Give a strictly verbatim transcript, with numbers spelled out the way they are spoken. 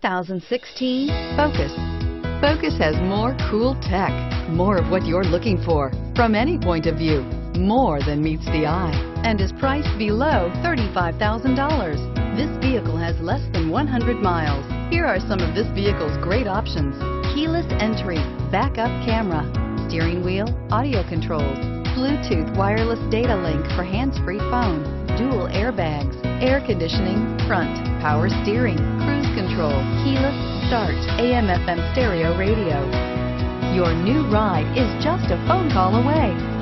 thousand sixteen Focus. Focus has more cool tech, more of what you're looking for from any point of view, more than meets the eye, and is priced below thirty-five thousand dollars. This vehicle has less than one hundred miles. Here are some of this vehicle's great options: keyless entry, backup camera, steering wheel audio controls, Bluetooth wireless data link for hands-free phone, dual airbags, air conditioning, front, power steering, cruise control, keyless start, A M F M stereo radio. Your new ride is just a phone call away.